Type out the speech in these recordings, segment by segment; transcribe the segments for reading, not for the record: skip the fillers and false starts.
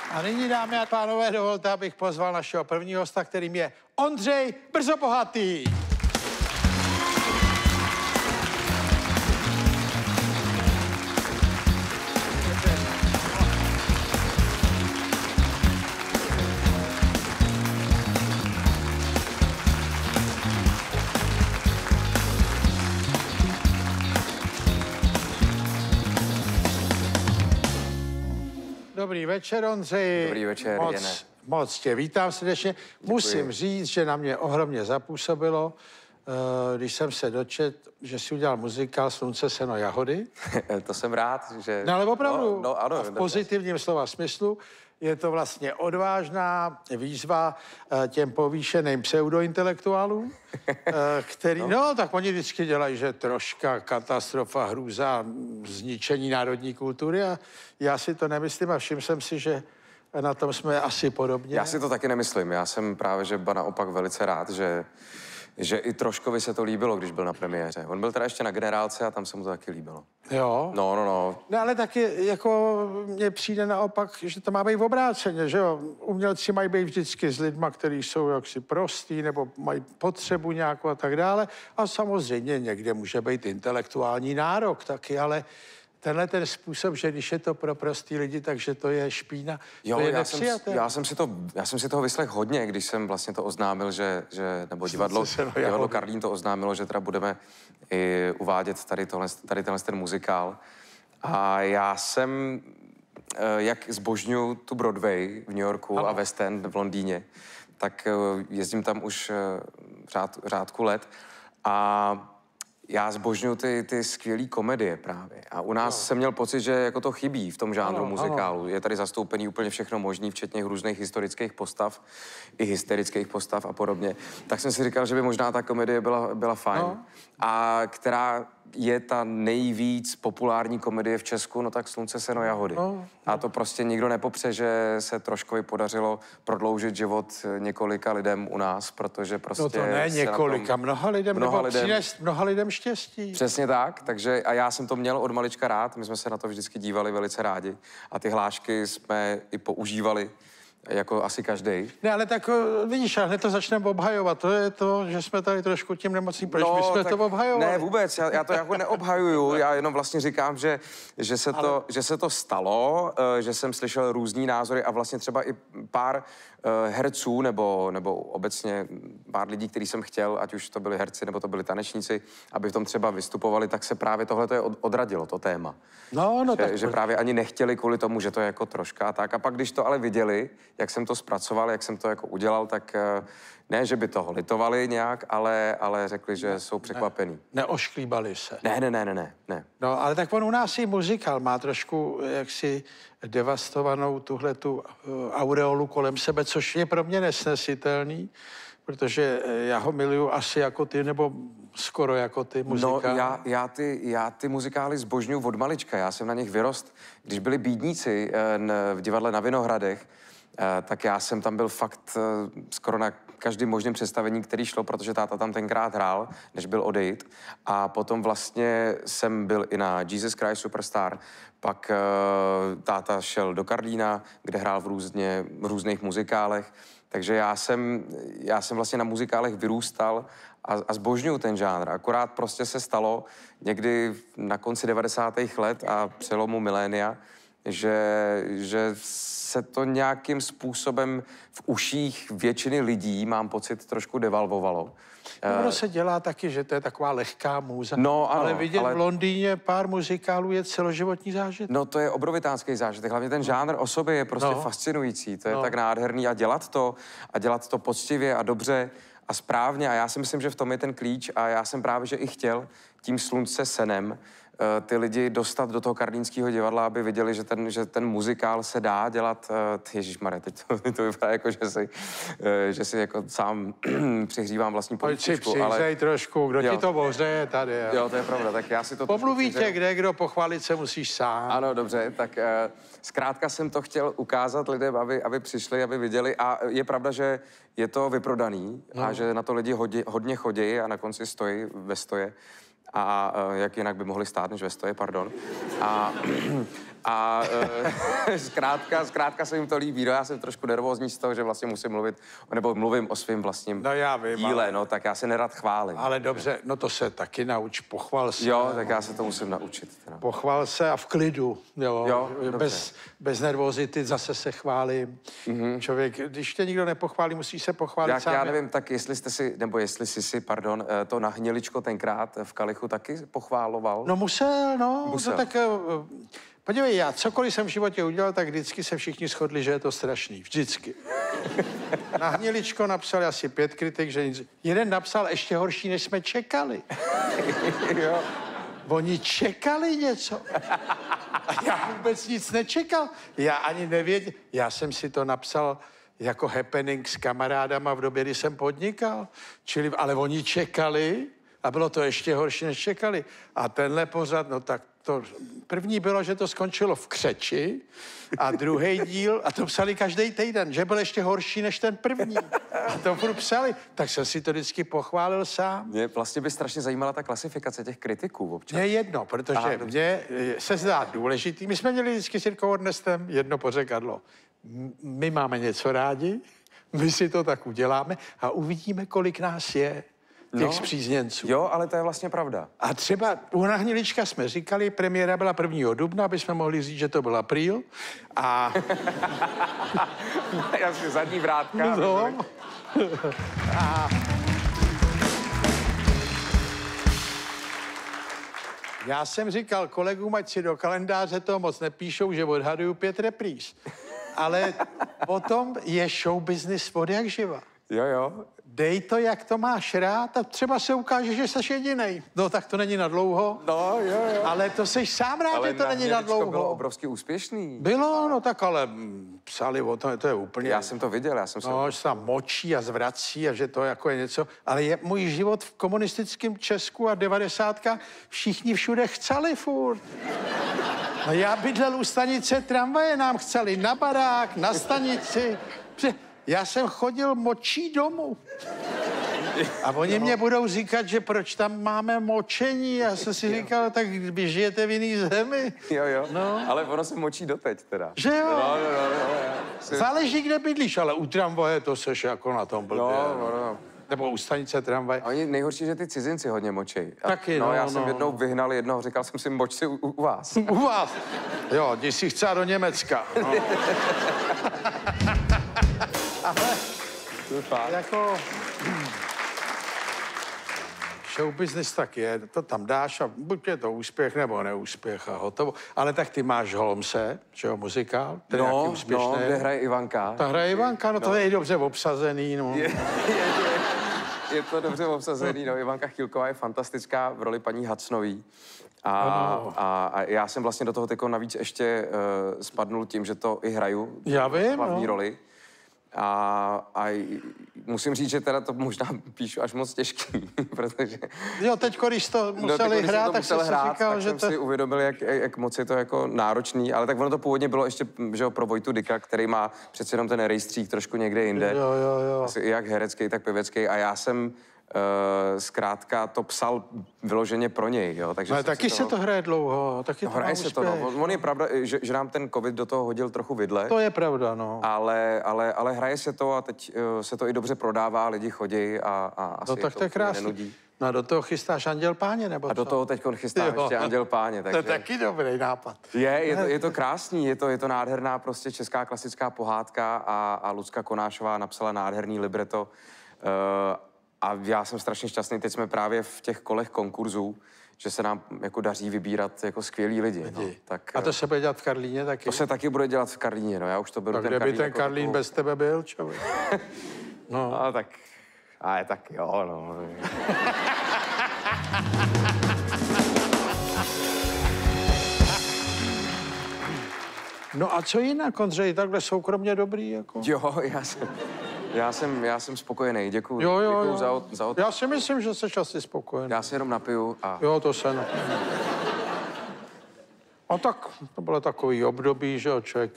A nyní, dámy a pánové, dovolte, abych pozval našeho prvního hosta, kterým je Ondřej Brzobohatý. Dobrý večer, Ondřej. Dobrý večer, Jene. Moc tě vítám srdečně. Děkuji. Musím říct, že na mě ohromně zapůsobilo, když jsem se dočet, že si udělal muzikál Slunce, seno, jahody. To jsem rád, že... No ale opravdu, no, ano, a v pozitivním slova smyslu, je to vlastně odvážná výzva těm povýšeným pseudointelektuálům, který, no, tak oni vždycky dělají, že troška katastrofa, hrůza, zničení národní kultury a já si to nemyslím a všiml jsem si, že na tom jsme asi podobně. Já si to taky nemyslím. Já jsem právě, že naopak velice rád, že i Troškovi se to líbilo, když byl na premiéře. On byl teda ještě na Generálce a tam se mu to taky líbilo. Jo? No. No ale taky jako mně přijde naopak, že to má být v obráceně, že jo? Umělci mají být vždycky s lidma, kteří jsou jaksi prostý nebo mají potřebu nějakou a tak dále. A samozřejmě někde může být intelektuální nárok taky, ale tenhle ten způsob, že když je to pro prostý lidi, takže to je špína, Jo, to je já jsem si toho vyslechl hodně, když jsem vlastně to oznámil, nebo divadlo Karlín to oznámilo, že teda budeme i uvádět tady tenhle ten muzikál. A já jsem, jak zbožňuju tu Broadway v New Yorku a West End v Londýně, tak jezdím tam už řádku let a já zbožňuju ty skvělé komedie právě. A u nás jsem měl pocit, že jako to chybí v tom žánru muzikálu. Je tady zastoupený úplně všechno možný, včetně různých historických postav, i hysterických postav a podobně. Tak jsem si říkal, že by možná ta komedie byla fajn. No. A která je ta nejvíc populární komedie v Česku, no tak Slunce, seno, jahody. No. A to prostě nikdo nepopře, že se Troškovi podařilo prodloužit život několika lidem u nás, protože prostě... No to ne několika, mnoha lidem štěstí. Přesně tak, takže a já jsem to měl od malička rád, my jsme se na to vždycky dívali velice rádi a ty hlášky jsme i používali, jako asi každej. Ne, ale tak vidíš, a hned to začneme obhajovat. To je to, že jsme tady trošku tím nemocní. Proč my jsme to obhajovali? Ne, vůbec, já to jako neobhajuju. Já jenom vlastně říkám, že se to stalo, že jsem slyšel různý názory a vlastně třeba i pár herců nebo obecně pár lidí, který jsem chtěl, ať už to byli herci nebo to byli tanečníci, aby v tom třeba vystupovali, tak se právě tohle je odradilo, to téma. Že právě ani nechtěli kvůli tomu, že to je jako Troška a tak. A pak, když to ale viděli, jak jsem to zpracoval, jak jsem to jako udělal, tak ne, že by toho litovali nějak, ale řekli, že jsou překvapení. Neošklíbali se. Ne. No, ale tak on u nás i muzikál má trošku jaksi devastovanou tuhletu aureolu kolem sebe, což je pro mě nesnesitelný, protože já ho miluju asi jako ty, nebo skoro jako ty muzikály. No, já ty muzikály zbožňuju od malička, já jsem na nich vyrost. Když byli Bídníci v divadle na Vinohradech, tak já jsem tam byl fakt skoro na každém možném představení, který šlo, protože táta tam tenkrát hrál, než byl odejít. A potom vlastně jsem byl i na Jesus Christ Superstar, pak táta šel do Karlína, kde hrál v různých muzikálech. Takže já jsem vlastně na muzikálech vyrůstal a zbožňuju ten žánr. Akorát prostě se stalo někdy na konci 90. let a přelomu milénia, že se to nějakým způsobem v uších většiny lidí, mám pocit, trošku devalvovalo. Ono se dělá taky, že to je taková lehká můza. No, ano, ale vidět v Londýně pár muzikálů je celoživotní zážitek. No to je obrovitánský zážitek. Hlavně ten žánr o sobě je prostě fascinující. To je tak nádherný a dělat to poctivě a dobře a správně. A já si myslím, že v tom je ten klíč a já jsem právě, že i chtěl tím Slunce, senem ty lidi dostat do toho karlínského divadla, aby viděli, že ten muzikál se dá dělat. Ježišmarja, teď to vypadá jako, že si jako sám přihřívám vlastní političku. Ale trošku, kdo ti to ohřeje tady. Jo, to je pravda, tak já si to... Pomluví tě kde, kdo pochválit se musíš sám. Ano, dobře, tak zkrátka jsem to chtěl ukázat lidem, aby přišli, aby viděli a je pravda, že je to vyprodaný a že na to lidi hodně chodí a na konci stojí ve stoje. A jak jinak by mohli stát, než ve stoje, pardon. A zkrátka se jim to líbí. No, já jsem trošku nervózní z toho, že vlastně musím mluvit, nebo mluvím o svým vlastním díle, no, tak já se nerad chválím. Ale dobře, no to se taky nauč, pochval se. Jo, tak já se to musím naučit. Teda. Pochval se a v klidu, jo bez nervozity, zase se chválím. Člověk, když tě nikdo nepochválí, musí se pochválit sám. Já nevím, tak jestli jsi si, to na Hniličko tenkrát v Kalichu taky pochváloval? No musel. No tak podívej, já cokoliv jsem v životě udělal, tak vždycky se všichni shodli, že je to strašný. Vždycky. Na Hniličko napsal asi 5 kritik, že nic. Jeden napsal ještě horší, než jsme čekali. Jo. Oni čekali něco. A já vůbec nic nečekal. Já ani nevěděl. Já jsem si to napsal jako happening s kamarádama v době, kdy jsem podnikal. Ale oni čekali a bylo to ještě horší, než čekali. A tenhle pořad, no tak to první bylo, že to skončilo v křeči a druhý díl, a to psali každý týden, že byl ještě horší než ten první. A to furt psali, tak jsem si to vždycky pochválil sám. Mě vlastně by strašně zajímala ta klasifikace těch kritiků občas. Mně jedno, protože mně se zdá důležitý. My jsme měli vždycky s Jirkou Ornestem jedno pořekadlo. My máme něco rádi, my si to tak uděláme a uvidíme, kolik nás je. Těch spřízněnců. Jo, ale to je vlastně pravda. A třeba u Na Hnilička jsme říkali, premiéra byla 1. dubna, aby jsme mohli říct, že to byl apríl. A... Jasně, zadní vrátka. No. A... Já jsem říkal kolegům, ať si do kalendáře toho moc nepíšou, že odhaduju 5 repríz. Ale potom je show business od jak živa. Jo. Dej to, jak to máš rád a třeba se ukáže, že jsi jedinej. No tak to není na dlouho. No, jo. Ale to seš sám rád, že to není na dlouho. Ale bylo obrovsky úspěšný. Bylo, no tak ale psali o tom, to je úplně... Já jsem to viděl, No, že se tam močí a zvrací a že to jako je něco. Ale je můj život v komunistickém Česku a 90. všichni všude chceli furt. No já bydlel u stanice tramvaje, nám chceli na barák, na stanici. Já jsem chodil močí domů. A oni mě budou říkat, že proč tam máme močení. Já jsem si říkal, tak vy žijete v jiný zemi. Jo. No. Ale ono se močí doteď teda. Že jo? No. Záleží, kde bydlíš, ale u tramvaje to seš jako na tom blbě. No. Nebo u stanice tramvaje. A oni nejhorší, že ty cizinci hodně močej. Taky, já jsem jednou vyhnal jednoho, říkal jsem si, moč si u vás. U vás? Jo, když si chce do Německa. No. Ale jako show business tak je, to tam dáš a buď je to úspěch nebo neúspěch a hotovo. Ale tak ty máš Holmese, že jo, muzikál, ten je úspěšný. No, kde hraje Ivanka. Ta hraje Ivanka, no to je i dobře obsazený, no. Je to dobře obsazený, no. Ivanka Chýlková je fantastická v roli paní Hacnový. A já jsem vlastně do toho teďko navíc ještě spadnul tím, že to i hraju. Já vím, hlavní roli. A musím říct, že teda to možná píšu až moc těžký, protože... Jo, teď, když to museli hrát, tak jsem si říkal, že to... si uvědomil, jak moc je to jako náročný, ale tak ono to původně bylo ještě, že jo, pro Vojtu Dyka, který má přece jenom ten rejstřík trošku někde jinde. Jo. Asi jak herecký, tak pěvecký a já jsem zkrátka to psal vyloženě pro něj, jo. Takže ale taky se to hraje dlouho, taky to hraje se to, no. On je pravda, že nám ten covid do toho hodil trochu vidle. To je pravda, no. Ale hraje se to a teď se to i dobře prodává, lidi chodí a asi no, tak to je krásný. No a do toho chystáš Anděl Páně, nebo co? A do toho teď chystám ještě Anděl Páně. Takže... To je taky dobrý nápad. Je to krásný, je to nádherná prostě česká klasická pohádka a Lucka Konášová napsala nádherný libreto. A já jsem strašně šťastný, teď jsme právě v těch kolech konkurzů, že se nám jako daří vybírat jako skvělí lidi. No. Tak, a to se bude dělat v Karlíně taky? To se taky bude dělat v Karlíně, no já už to beru tak ten Karlín. Kde by ten jako Karlín takovou... bez tebe byl, člověk? No. A tak, tak jo, no. No a co jinak, Ondřej, takhle soukromně dobrý, jako? Jo, já jsem spokojený, děkuju. Jo. za otázku. Já si myslím, že jsi asi spokojený. Já se jenom napiju a... Jo, to se napiju. A tak, to bylo takový období, že jo, člověk...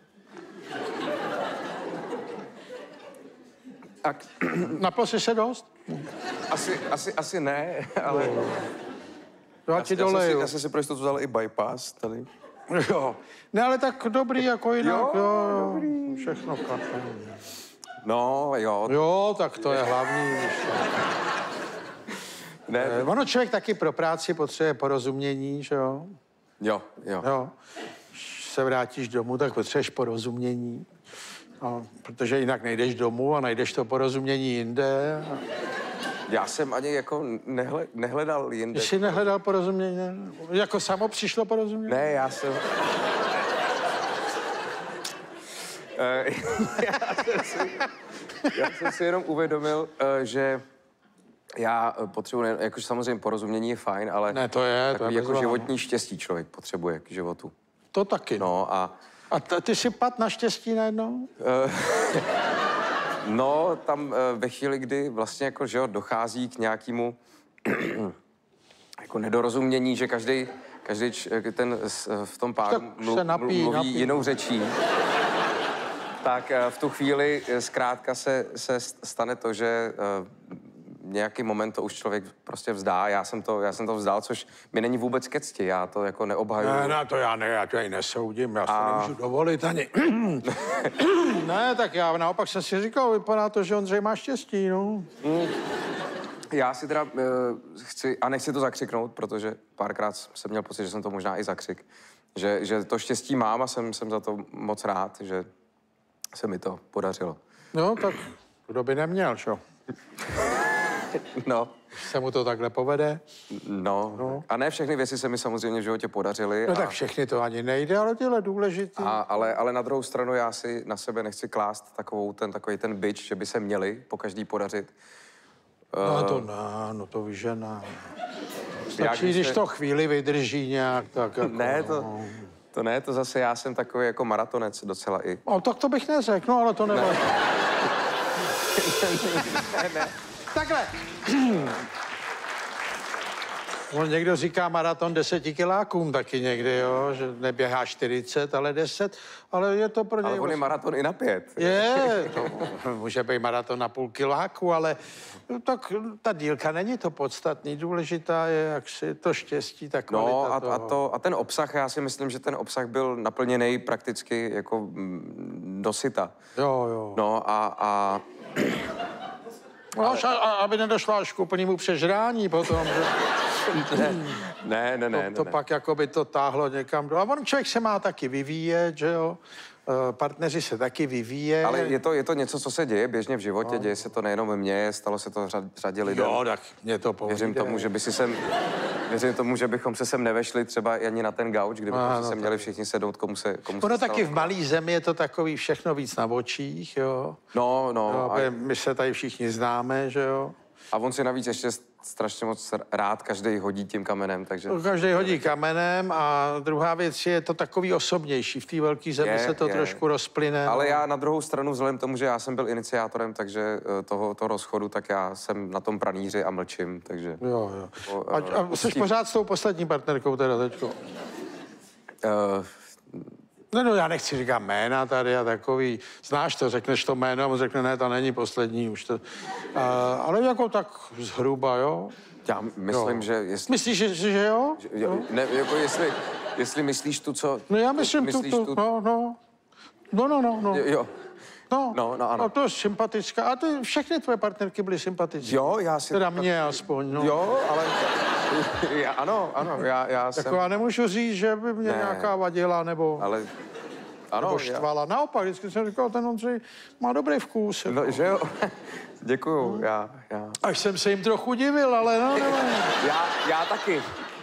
Napil jsi se dost? Asi ne, ale... Já ti doleju. Já jsem si pro jistotu vzal i bypass tady. Jo. Ne, ale tak dobrý jako jinak. Jo, dobrý. Všechno klape. No, jo. Jo, tak to je hlavní. Ne. Ono člověk taky pro práci potřebuje porozumění, že jo? Jo. Jo. Když se vrátíš domů, tak potřebuješ porozumění. No, protože jinak nejdeš domů a najdeš to porozumění jinde. Já jsem ani jako nehledal jinde. Jsi nehledal porozumění? Ne? Jako samo přišlo porozumění? Ne, já jsem... já jsem si jenom uvědomil, že já potřebuji, jakože samozřejmě porozumění je fajn, ale ne, to je jako životní štěstí člověk potřebuje k životu. To taky. No a... A ty si pad na štěstí najednou? No, tam ve chvíli, kdy vlastně jako, že jo, dochází k nějakému jako nedorozumění, že každý ten v tom páru mluví jinou řečí, tak v tu chvíli zkrátka se stane to, že nějaký moment to už člověk prostě vzdá. Já jsem to vzdal, což mi není vůbec ke cti. Já to jako neobhajuji. Ne, to já to ani nesoudím, já to nemůžu dovolit ani. Ne, tak já naopak jsem si říkal, vypadá to, že Ondřej má štěstí, no. Já si teda chci, a nechci to zakřiknout, protože párkrát jsem měl pocit, že jsem to možná i zakřik, že to štěstí mám a jsem za to moc rád, že se mi to podařilo. No, tak kdo by neměl, čo? No. Se mu to takhle povede. No. A ne všechny věci se mi samozřejmě v životě podařily. No tak všechny to ani nejde, ale tyhle důležitý. Ale na druhou stranu já si na sebe nechci klást takový ten bič, že by se měli po každý podařit. No to víš, že ne. Stačí, když to chvíli vydrží nějak, tak jako... Ne, to zase já jsem takový jako maratonec docela i. No, tak to bych neřekl, no, ale to nevadí. Ne. Takhle. On někdo říká maraton 10 kilákům taky někdy, jo, že neběhá 40, ale 10, ale je to pro něj... Ale on je maraton i na 5. Je, to může být maraton na půl kiláku, ale tak ta dílka není to podstatný. Důležitá je, jak si to štěstí, ta kvalita toho. A ten obsah, já si myslím, že ten obsah byl naplněný prakticky jako dosyta. Jo. No a No, aby nedošlo až k úplnému přežrání potom, že... Ne. To pak jako by to táhlo někam do... A on člověk se má taky vyvíjet, že jo? Partneři se taky vyvíjejí. Ale je to něco, co se děje běžně v životě, děje se to nejenom ve mně, stalo se to řadě lidem. Jo, tak mě to povídá. Věřím tomu, že bychom se sem nevešli třeba ani na ten gauč, kdybychom se měli všichni sednout, komu se ono taky v malý zemi je to takový všechno víc na očích, jo. No. My se tady všichni známe, že jo. A on si navíc ještě strašně moc rád každý hodí tím kamenem, takže... Každý hodí kamenem a druhá věc je to takový osobnější. V té velké zemi se to trošku rozplyne. Ale já na druhou stranu, vzhledem k tomu, že já jsem byl iniciátorem, takže toho rozchodu, tak já jsem na tom pranýři a mlčím, takže... Jo. A jsi pořád s tou poslední partnerkou teda teďko? No, já nechci říkat jména tady a takový, znáš to, řekneš to jméno a on řekne, ne, to není poslední už to. Ale jako tak zhruba, jo? Já myslím, že... Myslíš, že jo? Ne, jako jestli myslíš tu, co... No já myslím tu. No. Jo. No, ano. A to je sympatická. A ty, všechny tvoje partnerky byly sympatické. Jo, já si... Teda mě aspoň, no. Jo, ale... Ano, já jsem... Jako já nemůžu říct, že by mě nějaká vadila, nebo... Ale... Ano, nebo štvala. Naopak, vždycky jsem říkal, ten Ondřej má dobrý vkus. Jako. No, že jo? Děkuju, já... Až jsem se jim trochu divil, ale no. Já taky.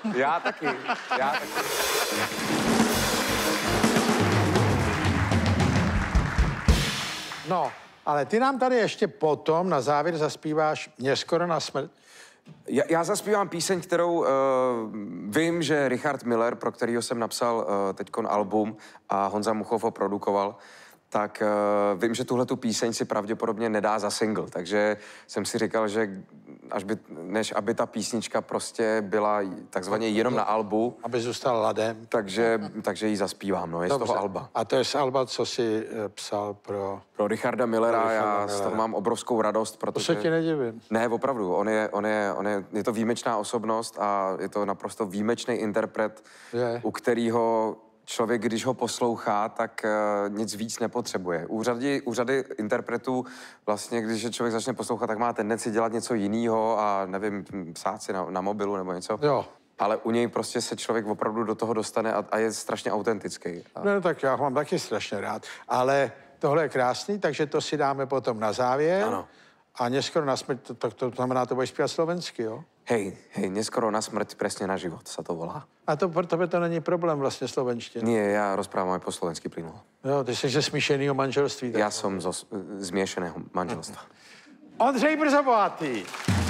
No, ale ty nám tady ještě potom na závěr zaspíváš Mě skoro na smrt. Já zaspívám píseň, kterou vím, že Richard Miller, pro kterýho jsem napsal teďkon album a Honza Muchov ho produkoval, tak vím, že tuhletu píseň si pravděpodobně nedá za single, takže jsem si říkal, že než aby ta písnička prostě byla takzvaně jenom na albu. Aby zůstal ladem. Takže ji zaspívám, no, je z toho alba. A to je z alba, co jsi psal pro... Pro Richarda Millera, já z toho mám obrovskou radost, protože... To se ti nedivím. Ne, opravdu, je to výjimečná osobnost a je to naprosto výjimečný interpret, u kterého člověk, když ho poslouchá, tak nic víc nepotřebuje. Úřady interpretů, vlastně, když člověk začne poslouchat, tak má tendenci dělat něco jiného a nevím, psát si na mobilu nebo něco. Jo. Ale u něj prostě se člověk opravdu do toho dostane a je strašně autentický. No tak já ho mám taky strašně rád. Ale tohle je krásný, takže to si dáme potom na závěr. Ano. A neskoro na smrt, to znamená, to budeš zpívat slovensky, jo? Hej, neskoro na smrť, presne na život sa to volá. A to pro tebe to není problém vlastně slovenština. Nie, ja rozprávam aj po slovensky plynulo. Jo, ty jsi ze smíšeného manželství. Ja som zo zmiešaného manželstva. Ondřej Brzobohatý.